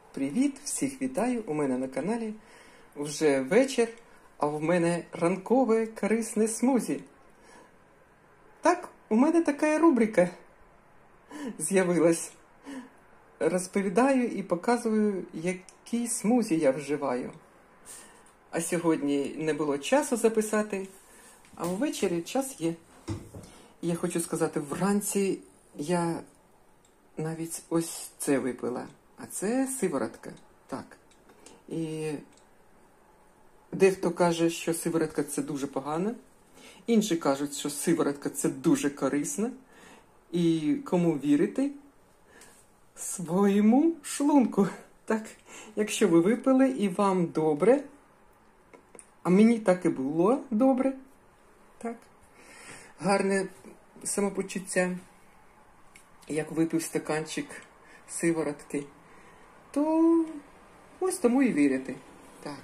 Привіт! Всіх вітаю! У мене на каналі вже вечір, а в мене ранкове корисне смузі. Так, у мене така рубрика з'явилась. Розповідаю і показую, які смузі я вживаю. А сьогодні не було часу записати, а ввечері час є. І я хочу сказати, вранці я навіть ось це випила. А це сиворотка. Так. І дехто каже, що сиворотка – це дуже погано. Інші кажуть, що сиворотка – це дуже корисно. І кому вірити? Своєму шлунку. Так, якщо ви випили і вам добре, а мені так і було добре, так, гарне самопочуття, як випив стаканчик сиворотки, то ось тому і вірити. Так.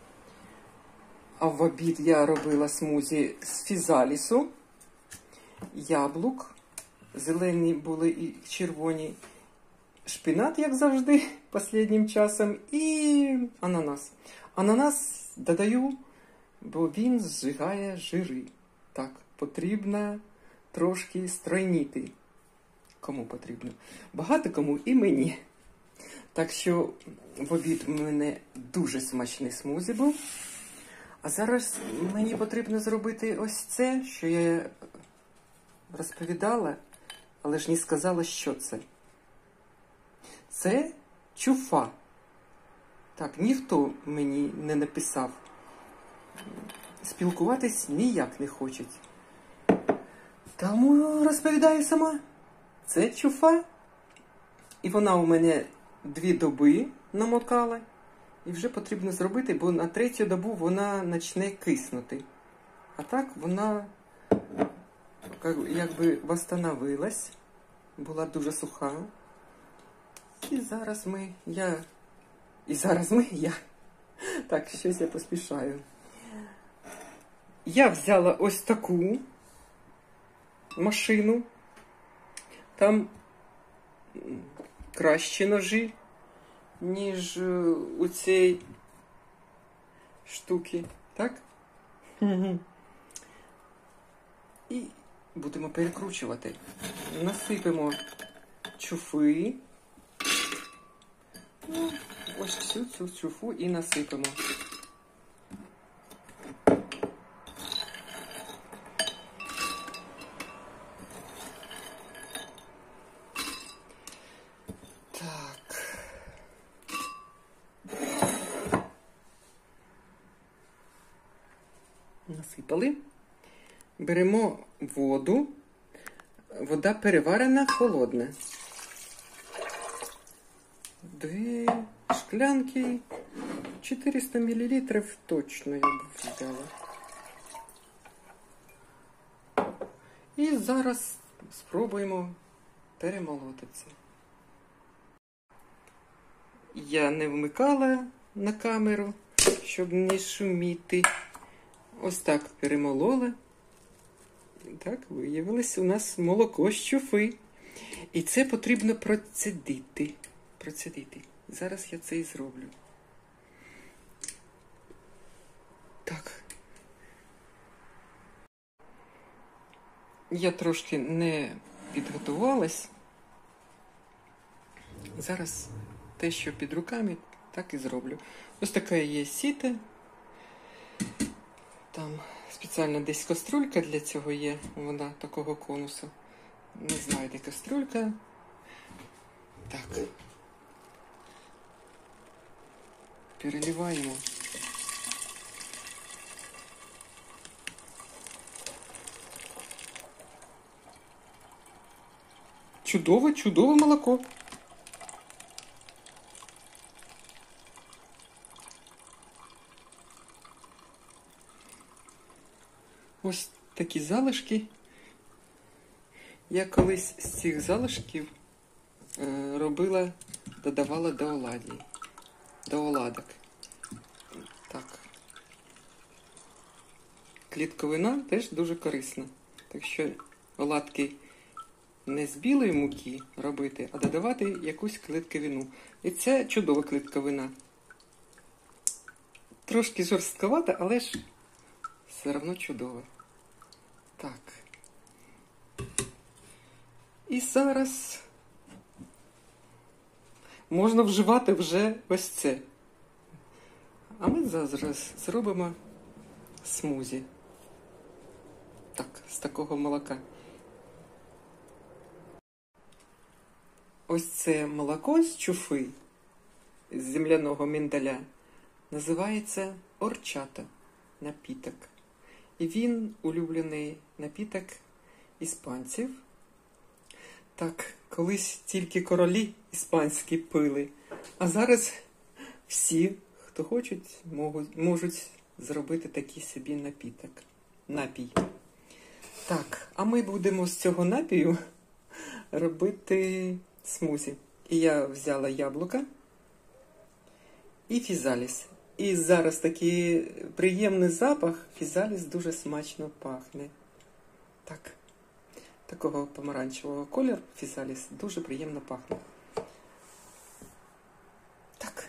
А в обід я робила смузі з фізалісу, яблук, зелені були і червоні, шпинат, як завжди, останнім часом, і ананас. Ананас додаю, бо він зжигає жири. Так, потрібно трошки стройніти. Кому потрібно? Багато кому і мені. Так що в обід у мене дуже смачний смузі був. А зараз мені потрібно зробити ось це, що я розповідала, але ж не сказала, що це. Це чуфа. Так, ніхто мені не написав. Спілкуватись ніяк не хочуть. Тому розповідаю сама. Це чуфа. І вона у мене 2 доби намокала. І вже потрібно зробити, бо на 3-ю добу вона почне киснути. А так вона якби восстановилась. Була дуже суха. І зараз я. Так, щось я поспішаю. Я взяла ось таку машину. Там кращі ножі, ніж у цій штуки. Так? І будемо перекручувати. Насипемо чуфи. Ось всю цю чуфу і насипемо. Так. Насипали. Беремо воду. Вода переварена, холодна. 2 шклянки, 400 мл точно я б взяла. І зараз спробуємо перемолоти це. Я не вмикала на камеру, щоб не шуміти. Ось так перемолола. Так, виявилось у нас молоко з чуфи. І це потрібно процедити. Зараз я це і зроблю. Так. Я трошки не підготувалась. Зараз те, що під руками, так і зроблю. Ось така є сіта. Там спеціально десь каструлька для цього є. Вона такого конусу. Не знаю, де каструлька. Так. Переливаємо. Чудове молоко. Ось такі залишки. Я колись з цих залишків додавала до оладок. Так. Клітковина теж дуже корисна. Так що оладки не з білої муки робити, а додавати якусь клітковину. І це чудова клітковина. Трошки жорстковата, але ж все одно чудова. Так. І зараз можна вживати вже ось це. А ми зараз зробимо смузі. Так, з такого молока. Ось це молоко з чуфи, з земляного миндаля, називається орчата напіток. І він улюблений напіток іспанців. Так, колись тільки королі іспанські пили, а зараз всі, хто хочуть, можуть зробити такий собі напій. Так, а ми будемо з цього напію робити смузі. І я взяла яблука і фізаліс. І зараз такий приємний запах, фізаліс дуже смачно пахне. Так, такого помаранчевого кольору фізаліс дуже приємно пахне. Так,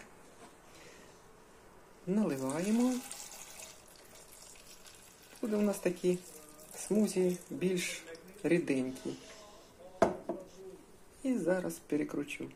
наливаємо. Буде у нас такі смузі більш ріденькі. І зараз перекручу.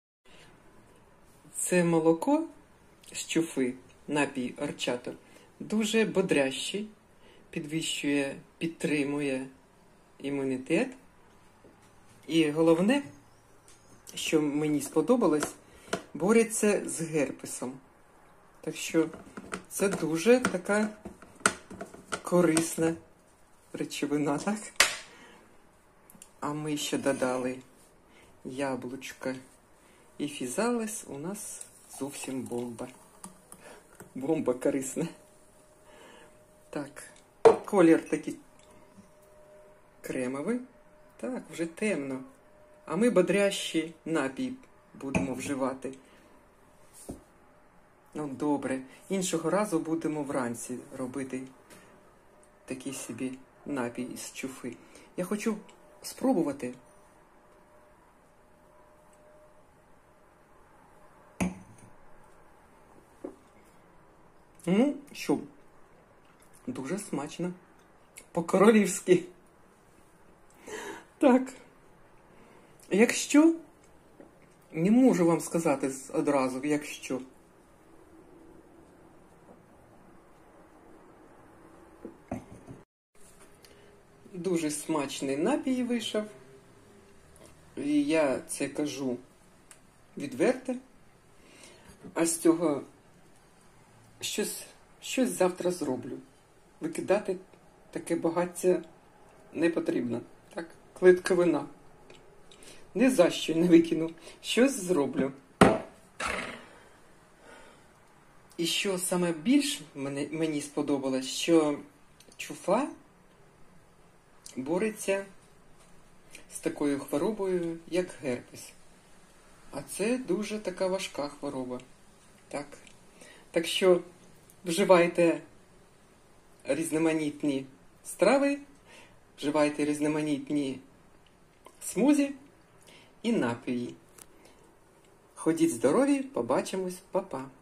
Це молоко з чуфи, напій орчато, дуже бодрящий, підвищує, підтримує імунітет. І головне, що мені сподобалось, бореться з герпесом. Так що це дуже така корисна речовина, так? А ми ще додали яблучко і фізаліс, у нас зовсім бомба. Бомба корисна. Так, колір такий кремовий. Так, вже темно. А ми бодрящий напій будемо вживати. Ну, добре. Іншого разу будемо вранці робити такий собі напій з чуфи. Я хочу спробувати. Ну, що? Дуже смачно. По-королівськи. Так. Якщо, не можу вам сказати одразу, якщо. Дуже смачний напій вийшов. І я це кажу відверто. А з цього щось завтра зроблю. Викидати таке багаття не потрібно. Так, клітковина. Ні за що не викину. Щось зроблю. І що саме більше мені сподобалось, що чуфа бореться з такою хворобою, як герпес. А це дуже така важка хвороба. Так що вживайте різноманітні страви, вживайте різноманітні смузі і напої. Ходіть здорові, побачимось, па-па.